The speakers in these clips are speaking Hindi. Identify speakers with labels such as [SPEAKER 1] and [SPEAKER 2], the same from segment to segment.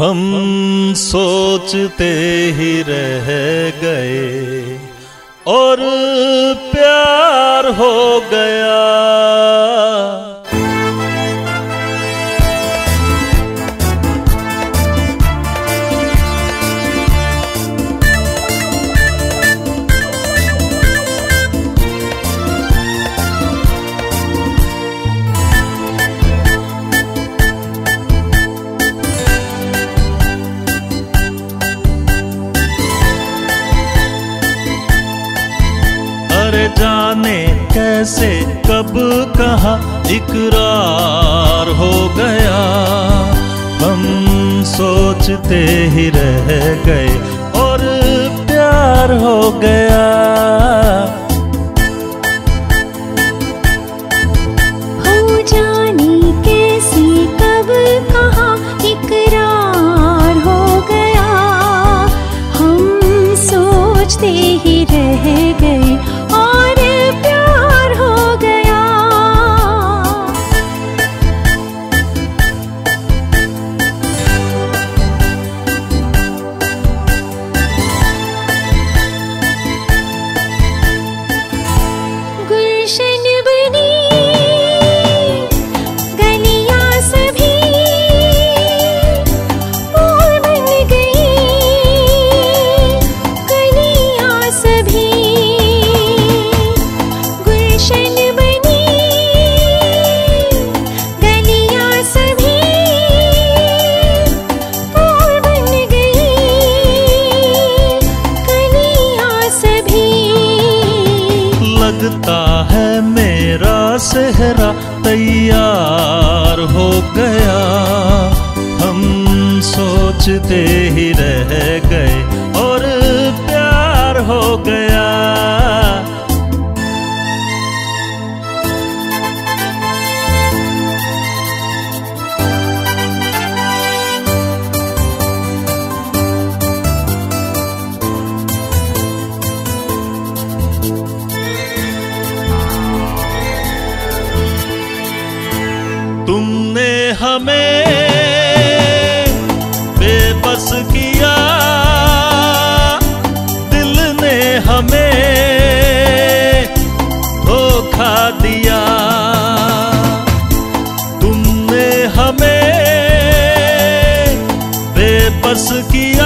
[SPEAKER 1] हम सोचते ही रह गए और प्यार हो गया। जाने कैसे कब कहाँ इकरार हो गया, हम सोचते ही रह गए और प्यार हो गया।
[SPEAKER 2] हो जाने कैसे कब कहाँ इकरार हो गया, हम सोचते ही रह गए और प्यार हो गया। गुलशन बनी गलियां सभी फूल बन गई, गलियां सभी गुलशन बनी, गलियां सभी फूल बन गई, गलियां सभी।
[SPEAKER 1] लगता है मेरा सेहरा तैयार हो गया, हम सोचते ही रह गए और प्यार हो गया। तुमने हमें बेबस किया, दिल ने हमें धोखा दिया। तुमने हमें बेबस किया,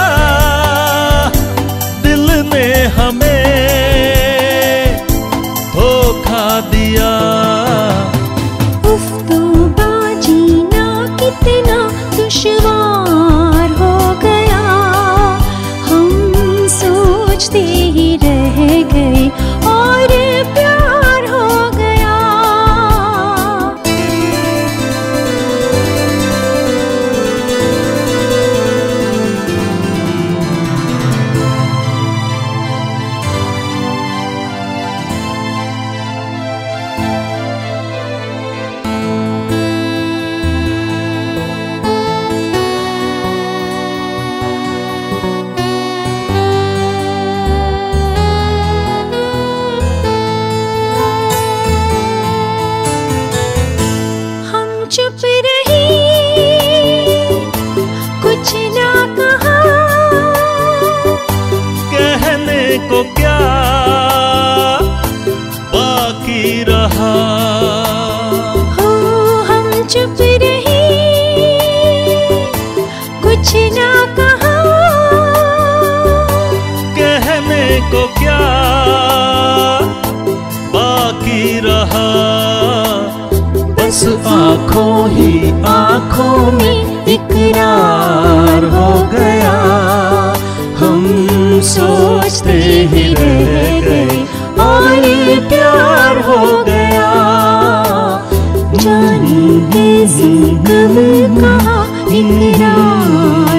[SPEAKER 1] दिल ने हमें धोखा दिया।
[SPEAKER 2] कितना दुश्वार हो गया, हम सोचते ही रह गए और प्यार हो गया। चुप रही, कुछ ना कहा,
[SPEAKER 1] कहने को क्या बाकी रहा।
[SPEAKER 2] हो हम चुप रही, कुछ ना कहा,
[SPEAKER 1] कहने को क्या बाकी रहा। बस आँखों ही आँखों में इकरार हो गया, हम सोचते ही रह गए और प्यार हो गया। जाने कैसे कब कहाँ इकरार